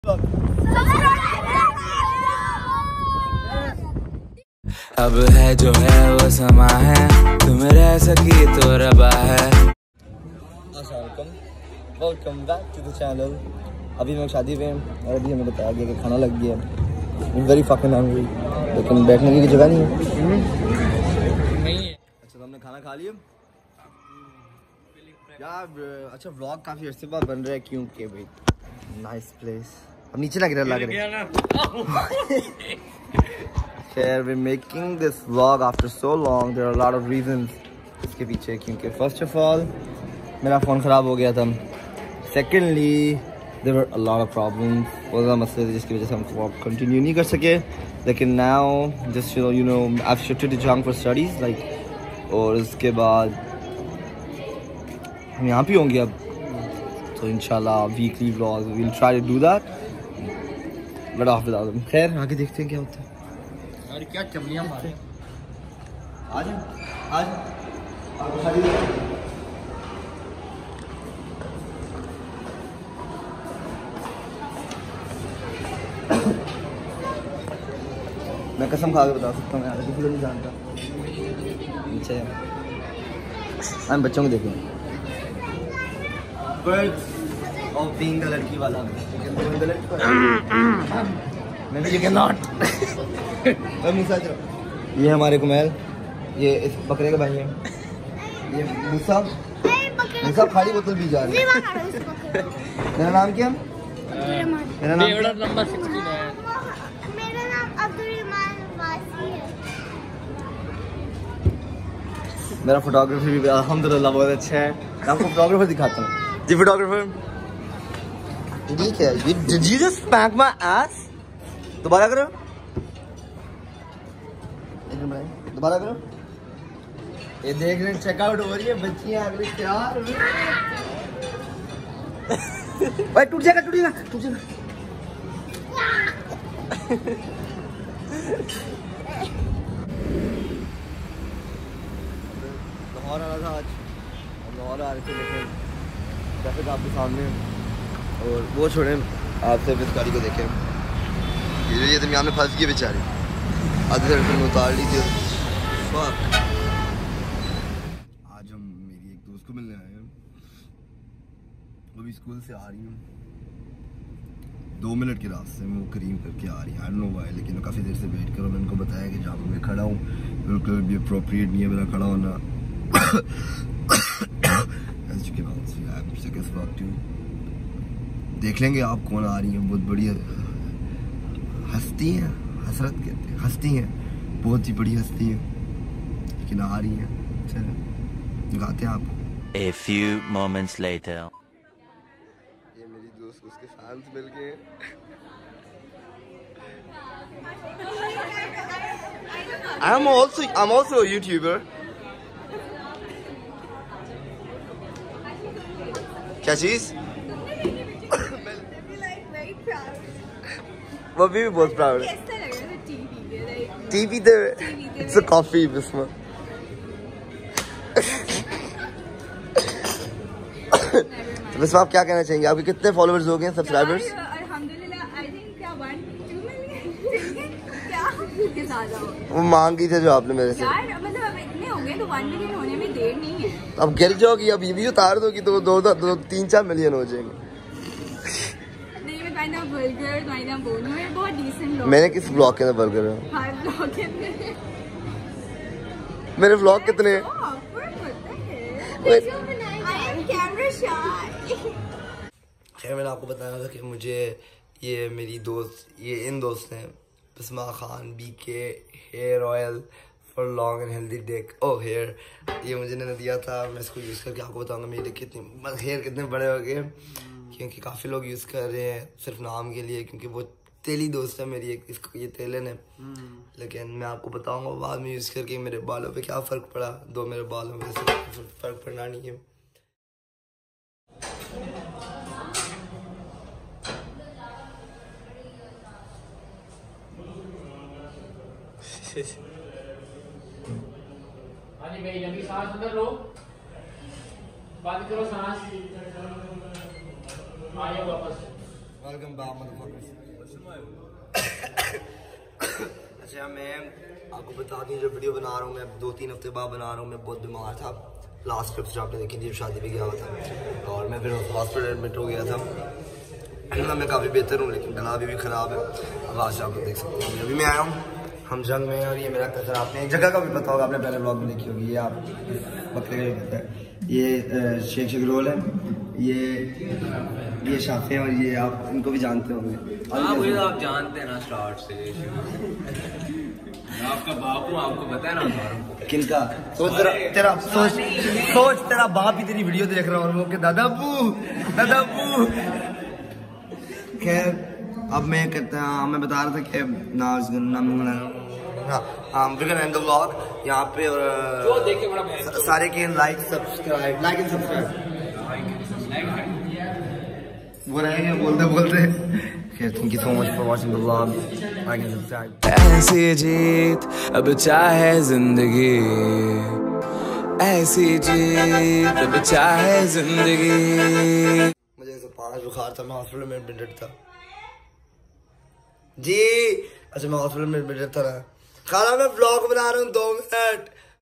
अब है जो है वो समा है, तुम रह सकी तो रबा है। Welcome back to the channel. अभी मैं शादी पे और अभी हमें बताया गया कि खाना लग गया। वेरी फकिंग हंग्री, लेकिन बैठने की जगह नहीं है। अच्छा तो हमने खाना खा लिया यार। अच्छा व्लॉग काफ़ी अर्से बाद बन रहा है क्योंकि भाई नाइस प्लेस। अब नीचे लग रहा है Share we're making this vlog after so long. There are a lot of reasons इसके पीछे, क्योंकि first of all मेरा फ़ोन ख़राब हो गया था। Secondly there were a lot of problems. बहुत ज़्यादा मसले थे जिसकी वजह से हम vlog continue नहीं कर सके। लेकिन now just you know I've shifted to Jang for studies like, और उसके बाद हम यहाँ पे होंगे अब, तो इंशाल्लाह weekly vlogs we'll try to do that. But after that खैर आगे देखते हैं क्या होता है। और क्या चमड़ियाँ मारे आज मैं कसम खा के बता सकता हूँ यार, किसी को नहीं जानता। अच्छा हम बच्चों को देखें और पिंक लड़की वाला मैं भी नॉट ये हमारे कुमैल, ये इस बकरे के भाई हैं। ये मुसा खाली बोतल भी जा रही है। मेरा नाम क्या? मेरा नाम नंबर 16 है। मेरा नाम अब्दुलरहमान वासी है। मेरा फोटोग्राफी भी अल्हम्दुलिल्लाह बहुत अच्छा है। मैं आपको फोटोग्राफर दिखाता हूँ जी। फोटोग्राफर ठीक है। Did you just spank my ass? दोबारा करो, दोबारा करो। ये देख रहे हैं चेकआउट हो रही है बच्चियां अगले 4 भाई टूट जाएगा टूट जाएगा। लाहौर आना था आज, लाहौर आ रहे थे लेकिन ट्रैफिक आपके सामने। और वो छोड़ें, आप सिर्फ इस गाड़ी को देखें, ये दरमियान में फंस गई बेचारी। आधे सड़क में उतार ली थी। आज हम मेरी एक दोस्त को मिलने आए हैं, वो भी स्कूल से आ रही हूँ। 2 मिनट के रास्ते में वो करीम करके आ रही है। आई डोंट नो व्हाई, लेकिन वो काफ़ी देर से वेट करो। मैंने उनको बताया कि जहाँ मैं खड़ा हूँ बिल्कुल भी अप्रोप्रिएट नहीं है मेरा खड़ा होना। देख लेंगे आप कौन आ रही है। बहुत बड़ी हस्ती हैं, हसरत कहते हैं, हस्ती हैं, बहुत ही बड़ी हस्ती है, लेकिन आ रही है। चलो दिखाते हैं आपको। A few moments later. ये मेरी दोस्त उसके फैंस मिल गए। I'm also a YouTuber. क्या चीज? वो भी बहुत प्राउड है। टीवी दे इट्स अ कॉफी बिस्मा। तो बस आप क्या कहना चाहेंगे? आपके कितने फॉलोअर्स हो गए, सब्सक्राइबर्स? वो मांग गई थे जो आपने मेरे से। अब गिर जाओगी, अब ये भी उतार दोगी तो 2-3-4 मिलियन हो जाएंगे। मैंने किस ब्लॉग के अंदर बर्गर है? मेरे ब्लॉग कितने हैं? खैर मैंने आपको बताया था कि मुझे ये मेरी दोस्त, ये इन दोस्त हैं Bisma Khan BK hair oil for long and healthy डेक हेयर। ये मुझे इन्होंने दिया था, मैं इसको यूज़ करके आपको बताऊंगा मेरे कितने हेयर कितने बड़े हो गए, क्योंकि काफ़ी लोग यूज़ कर रहे हैं सिर्फ नाम के लिए, क्योंकि वो तेली दोस्त है मेरी एक, इसको ये तेलन है। लेकिन मैं आपको बताऊंगा बाद में यूज़ करके मेरे बालों पे क्या फ़र्क पड़ा। दो मेरे बालों में से फ़र्क पड़ना नहीं है। लंबी सांस अंदर लो, बात करो सांस, आइए वापस। Welcome back motherfuckers. अच्छा मैं आपको बता दूं जो वीडियो बना रहा हूँ मैं 2-3 हफ्ते बाद बना रहा हूँ। मैं बहुत बीमार था। लास्ट क्लिप्स जो आपने देखी थी शादी पे गया हुआ था और मैं फिर हॉस्पिटल एडमिट हो गया था। मैं काफ़ी बेहतर हूँ लेकिन गला भी ख़राब है। आवाज़ आप लोग देख सकते हैं। अभी मैं आया हूँ हम जंग में और ये मेरा कज़न। आपने एक जगह का भी पता होगा, आपने पहले ब्लॉग में देखी होगी। ये आप बकरे का भी पता है। ये शेख शगरोल है, ये शाफे और ये आप इनको भी जानते होंगे। हाँ मुझे तो आप जानते हैं ना स्टार्ट से। आपका बाप हूँ, आपको पता है ना। किनका? सोच तेरा बाप ही तेरी वीडियो देख रहा हूँ वो दादा अब्बू। खैर अब मैं बता रहा था कि एंड द व्लॉग यहाँ पे और सारे के लाइक एंड सब्सक्राइब वो रहेंगे बोलते। Thank you so much for watching the vlog. Like and subscribe. ऐसी जीत अब चाहे जिंदगी, ऐसी जीत अब चाहे जिंदगी। मुझे 105 बुखार था, मैं हॉस्पिटल में एडमिट था जी। अच्छा मैं हॉस्पिटल में एडमिट था ना। खाना मैं व्लॉग बना रहा हूँ 2 मिनट।